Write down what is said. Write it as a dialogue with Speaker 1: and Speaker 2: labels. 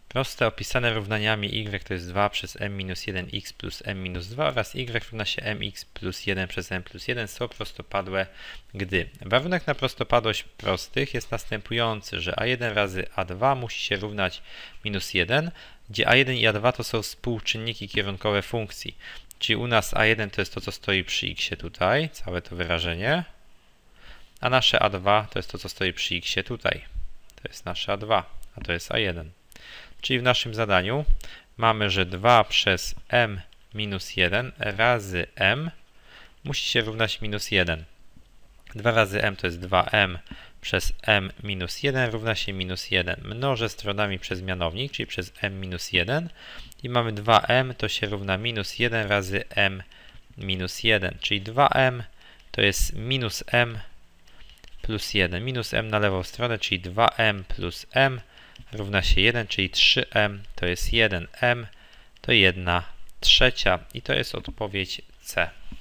Speaker 1: Proste opisane równaniami y to jest 2 przez m-1x plus m-2 oraz y równa się mx plus 1 przez m plus 1 są prostopadłe, gdy warunek na prostopadłość prostych jest następujący, że a1 razy a2 musi się równać minus 1, gdzie a1 i a2 to są współczynniki kierunkowe funkcji. Czyli u nas a1 to jest to, co stoi przy x tutaj, całe to wyrażenie, a nasze a2 to jest to, co stoi przy x tutaj. To jest nasze a2, a to jest a1. Czyli w naszym zadaniu mamy, że 2 przez m minus 1 razy m musi się równać minus 1. 2 razy m to jest 2m przez m minus 1 równa się minus 1. Mnożę stronami przez mianownik, czyli przez m minus 1 i mamy 2m to się równa minus 1 razy m minus 1, czyli 2m to jest minus m plus 1. Minus m na lewą stronę, czyli 2m plus m równa się 1, czyli 3m to jest 1m, to 1/3 i to jest odpowiedź C.